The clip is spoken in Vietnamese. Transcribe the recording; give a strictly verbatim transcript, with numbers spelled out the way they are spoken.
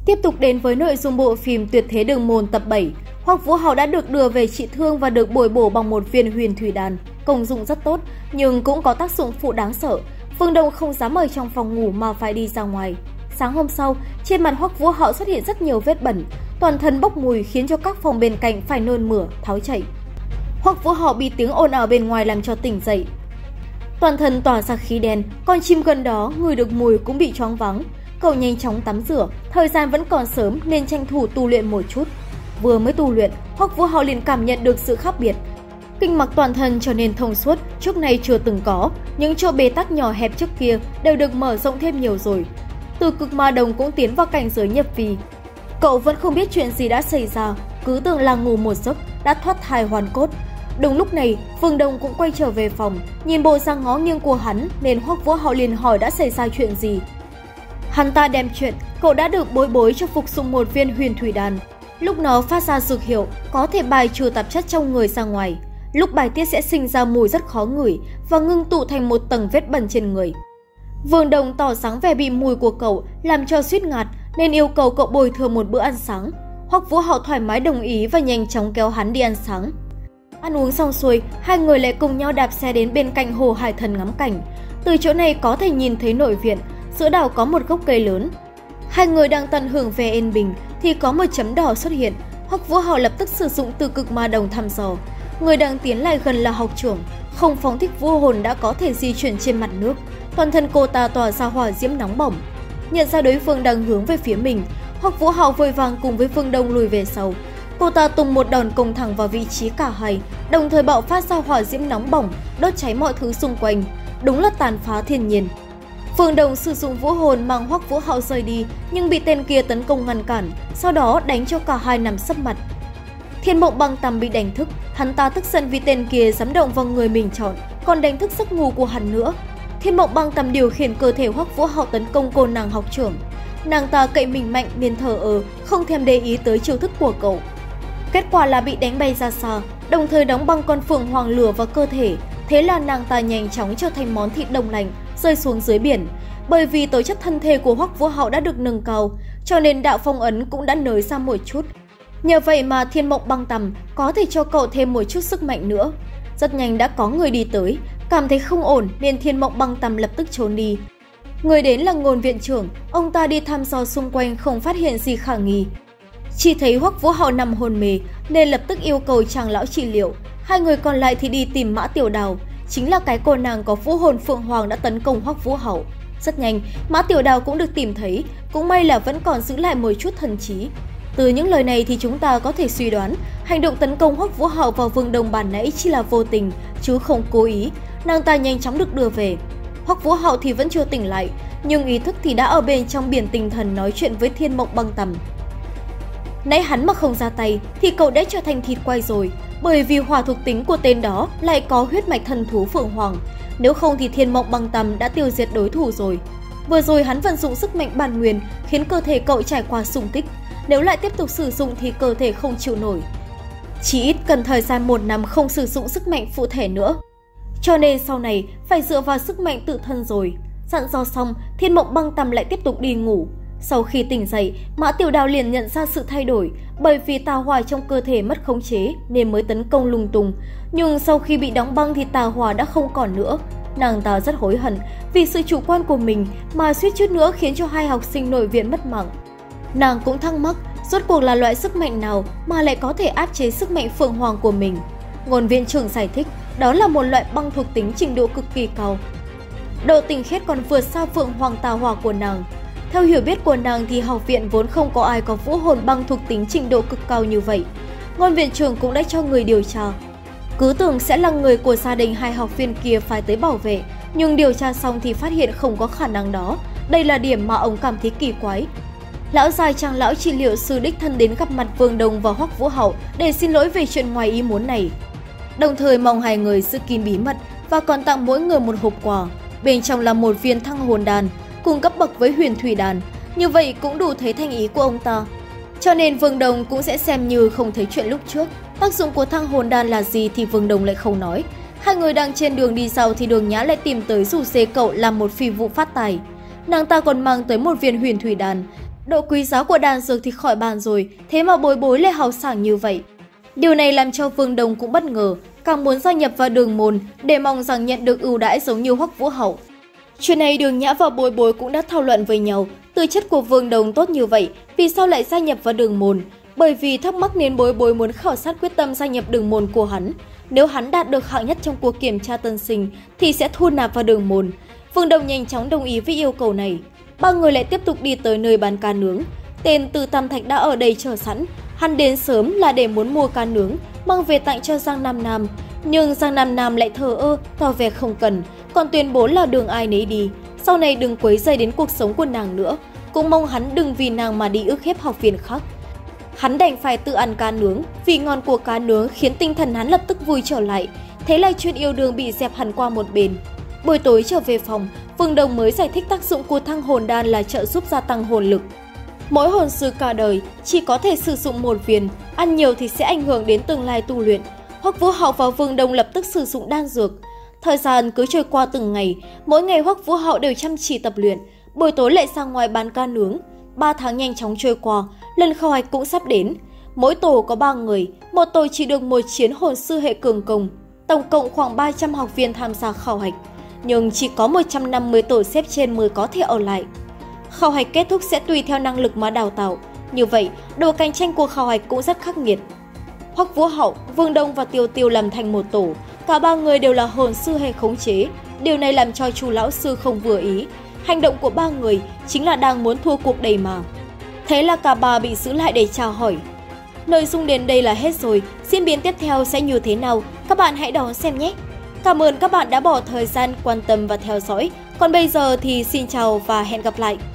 Tiếp tục đến với nội dung bộ phim Tuyệt thế đường môn tập bảy, Hoắc Vũ Hạo đã được đưa về trị thương và được bồi bổ bằng một viên huyền thủy đan, công dụng rất tốt nhưng cũng có tác dụng phụ đáng sợ. Phương Đông không dám ở trong phòng ngủ mà phải đi ra ngoài. Sáng hôm sau, trên mặt Hoắc Vũ Hạo xuất hiện rất nhiều vết bẩn, toàn thân bốc mùi khiến cho các phòng bên cạnh phải nôn mửa, tháo chạy. Hoắc Vũ Hạo bị tiếng ồn ào bên ngoài làm cho tỉnh dậy. Toàn thân tỏa ra khí đen, con chim gần đó ngửi được mùi cũng bị choáng váng. Cậu nhanh chóng tắm rửa, thời gian vẫn còn sớm nên tranh thủ tu luyện một chút. Vừa mới tu luyện, Hoắc Vũ Hạo liền cảm nhận được sự khác biệt. Kinh mạch toàn thân trở nên thông suốt, trước nay chưa từng có, những chỗ bế tắc nhỏ hẹp trước kia đều được mở rộng thêm nhiều rồi. Từ cực ma đồng cũng tiến vào cảnh giới nhập vi. Cậu vẫn không biết chuyện gì đã xảy ra, cứ tưởng là ngủ một giấc đã thoát thai hoàn cốt. Đúng lúc này, Phương Đông cũng quay trở về phòng, nhìn bộ dạng ngó nghiêng của hắn nên Hoắc Vũ Hạo liền hỏi đã xảy ra chuyện gì. Hắn ta đem chuyện cậu đã được bối bối cho phục dụng một viên huyền thủy đan. Lúc nó phát ra dược hiệu có thể bài trừ tạp chất trong người ra ngoài. Lúc bài tiết sẽ sinh ra mùi rất khó ngửi và ngưng tụ thành một tầng vết bẩn trên người. Vương Đồng tỏ sáng vẻ bị mùi của cậu làm cho suýt ngạt nên yêu cầu cậu bồi thường một bữa ăn sáng. Hoắc Vũ Hạo thoải mái đồng ý và nhanh chóng kéo hắn đi ăn sáng. Ăn uống xong xuôi, hai người lại cùng nhau đạp xe đến bên cạnh hồ Hải Thần ngắm cảnh. Từ chỗ này có thể nhìn thấy nội viện, giữa đảo có một gốc cây lớn. Hai người đang tận hưởng về yên bình thì có một chấm đỏ xuất hiện. Hoắc Vũ Hạo lập tức sử dụng từ cực ma đồng thăm dò. Người đang tiến lại gần là học trưởng, không phóng thích vũ hồn đã có thể di chuyển trên mặt nước. Toàn thân cô ta tỏa ra hỏa diễm nóng bỏng. Nhận ra đối phương đang hướng về phía mình, Hoắc Vũ Hạo vội vàng cùng với Phương Đông lùi về sau. Cô ta tung một đòn công thẳng vào vị trí cả hai, đồng thời bạo phát ra hỏa diễm nóng bỏng, đốt cháy mọi thứ xung quanh. Đúng là tàn phá thiên nhiên. Phương Đông sử dụng vũ hồn mang Hoắc Vũ Hạo rời đi, nhưng bị tên kia tấn công ngăn cản, sau đó đánh cho cả hai nằm sấp mặt. Thiên Mộng Băng Tầm bị đánh thức, hắn ta tức giận vì tên kia dám động vào người mình chọn, còn đánh thức giấc ngủ của hắn nữa. Thiên Mộng Băng Tầm điều khiển cơ thể Hoắc Vũ Hạo tấn công cô nàng học trưởng. Nàng ta cậy mình mạnh nên thờ ơ, không thèm để ý tới chiêu thức của cậu. Kết quả là bị đánh bay ra xa, đồng thời đóng băng con phượng hoàng lửa vào cơ thể. Thế là nàng ta nhanh chóng trở thành món thịt đông lạnh, rơi xuống dưới biển. Bởi vì tố chất thân thể của Hoắc Vũ Hạo đã được nâng cao, cho nên đạo phong ấn cũng đã nới ra một chút. Nhờ vậy mà Thiên Mộng Băng Tầm có thể cho cậu thêm một chút sức mạnh nữa. Rất nhanh đã có người đi tới, cảm thấy không ổn nên Thiên Mộng Băng Tầm lập tức trốn đi. Người đến là Ngôn viện trưởng, ông ta đi thăm dò xung quanh không phát hiện gì khả nghi. Chỉ thấy Hoắc Vũ Hạo nằm hôn mê nên lập tức yêu cầu chàng lão trị liệu. Hai người còn lại thì đi tìm Mã Tiểu Đào, chính là cái cô nàng có vũ hồn phượng hoàng đã tấn công Hoắc Vũ Hạo. Rất nhanh, Mã Tiểu Đào cũng được tìm thấy, cũng may là vẫn còn giữ lại một chút thần trí. Từ những lời này thì chúng ta có thể suy đoán, hành động tấn công Hoắc Vũ Hạo vào Vương Đồng bản nãy chỉ là vô tình, chứ không cố ý. Nàng ta nhanh chóng được đưa về. Hoắc Vũ Hạo thì vẫn chưa tỉnh lại, nhưng ý thức thì đã ở bên trong biển tinh thần nói chuyện với Thiên Mộng Băng Tầm. Nãy hắn mà không ra tay thì cậu đã trở thành thịt quay rồi, bởi vì hỏa thuộc tính của tên đó lại có huyết mạch thần thú Phượng Hoàng. Nếu không thì Thiên Mộng Băng Tầm đã tiêu diệt đối thủ rồi. Vừa rồi hắn vận dụng sức mạnh bản nguyên khiến cơ thể cậu trải qua xung kích. Nếu lại tiếp tục sử dụng thì cơ thể không chịu nổi. Chỉ ít cần thời gian một năm không sử dụng sức mạnh phụ thể nữa. Cho nên sau này phải dựa vào sức mạnh tự thân rồi. Dặn dò xong, Thiên Mộng Băng Tầm lại tiếp tục đi ngủ. Sau khi tỉnh dậy, Mã Tiểu Đào liền nhận ra sự thay đổi, bởi vì tà hỏa trong cơ thể mất khống chế nên mới tấn công lung tung. Nhưng sau khi bị đóng băng thì tà hỏa đã không còn nữa. Nàng ta rất hối hận vì sự chủ quan của mình mà suýt chút nữa khiến cho hai học sinh nội viện mất mạng. Nàng cũng thắc mắc rốt cuộc là loại sức mạnh nào mà lại có thể áp chế sức mạnh Phượng Hoàng của mình. Ngôn viện trưởng giải thích đó là một loại băng thuộc tính trình độ cực kỳ cao. Độ tinh khiết còn vượt xa Phượng Hoàng tà hỏa của nàng. Theo hiểu biết của nàng thì học viện vốn không có ai có vũ hồn băng thuộc tính trình độ cực cao như vậy. Ngôn viện trưởng cũng đã cho người điều tra. Cứ tưởng sẽ là người của gia đình hai học viên kia phải tới bảo vệ, nhưng điều tra xong thì phát hiện không có khả năng đó. Đây là điểm mà ông cảm thấy kỳ quái. Lão già chàng lão trị liệu sư đích thân đến gặp mặt Vương Đồng và Hoắc Vũ Hạo để xin lỗi về chuyện ngoài ý muốn này. Đồng thời mong hai người giữ kín bí mật và còn tặng mỗi người một hộp quà. Bên trong là một viên thăng hồn đan, cùng cấp bậc với huyền thủy đan. Như vậy cũng đủ thấy thành ý của ông ta. Cho nên Vương Đồng cũng sẽ xem như không thấy chuyện lúc trước. Tác dụng của thăng hồn đan là gì thì Vương Đồng lại không nói. Hai người đang trên đường đi sau thì Đường Nhã lại tìm tới rủ dê cậu làm một phi vụ phát tài. Nàng ta còn mang tới một viên huyền thủy đan. Độ quý giá của đan dược thì khỏi bàn rồi, thế mà Bối Bối lại hào sảng như vậy. Điều này làm cho Vương Đồng cũng bất ngờ, càng muốn gia nhập vào Đường Môn để mong rằng nhận được ưu đãi giống như Hoắc Vũ Hậu. Chuyện này Đường Nhã và Bối Bối cũng đã thảo luận với nhau, tư chất của Vương Đồng tốt như vậy, vì sao lại gia nhập vào Đường Môn? Bởi vì thắc mắc nên Bối Bối muốn khảo sát quyết tâm gia nhập Đường Môn của hắn. Nếu hắn đạt được hạng nhất trong cuộc kiểm tra tân sinh thì sẽ thu nạp vào Đường Môn. Vương Đồng nhanh chóng đồng ý với yêu cầu này. Ba người lại tiếp tục đi tới nơi bán cá nướng. Tên Từ Tam Thạch đã ở đây chờ sẵn. Hắn đến sớm là để muốn mua cá nướng, mang về tặng cho Giang Nam Nam. Nhưng Giang Nam Nam lại thờ ơ, tỏ vẻ không cần, còn tuyên bố là đường ai nấy đi. Sau này đừng quấy rầy đến cuộc sống của nàng nữa. Cũng mong hắn đừng vì nàng mà đi ức hiếp học viên khác. Hắn đành phải tự ăn cá nướng, vị ngon của cá nướng khiến tinh thần hắn lập tức vui trở lại. Thế là chuyện yêu đương bị dẹp hẳn qua một bên. Buổi tối trở về phòng, Vương Đồng mới giải thích tác dụng của thăng hồn đan là trợ giúp gia tăng hồn lực. Mỗi hồn sư cả đời chỉ có thể sử dụng một viên, ăn nhiều thì sẽ ảnh hưởng đến tương lai tu luyện. Hoắc Vũ Hậu và Vương Đồng lập tức sử dụng đan dược. Thời gian cứ trôi qua từng ngày, mỗi ngày Hoắc Vũ Hậu đều chăm chỉ tập luyện, buổi tối lại ra ngoài bán cá nướng. Ba tháng nhanh chóng trôi qua, lần khảo hạch cũng sắp đến. Mỗi tổ có ba người, một tổ chỉ được một chiến hồn sư hệ cường công. Tổng cộng khoảng ba trăm học viên tham gia khảo hạch, nhưng chỉ có một trăm năm mươi tổ xếp trên mới có thể ở lại. Khảo hạch kết thúc sẽ tùy theo năng lực mà đào tạo. Như vậy, độ cạnh tranh của khảo hạch cũng rất khắc nghiệt. Hoắc Vũ Hậu, Vương Đông và Tiêu Tiêu làm thành một tổ. Cả ba người đều là hồn sư hệ khống chế. Điều này làm cho Chu lão sư không vừa ý. Hành động của ba người chính là đang muốn thua cuộc đây mà. Thế là cả ba bị giữ lại để chào hỏi. Nội dung đến đây là hết rồi. Diễn biến tiếp theo sẽ như thế nào? Các bạn hãy đón xem nhé! Cảm ơn các bạn đã bỏ thời gian quan tâm và theo dõi. Còn bây giờ thì xin chào và hẹn gặp lại!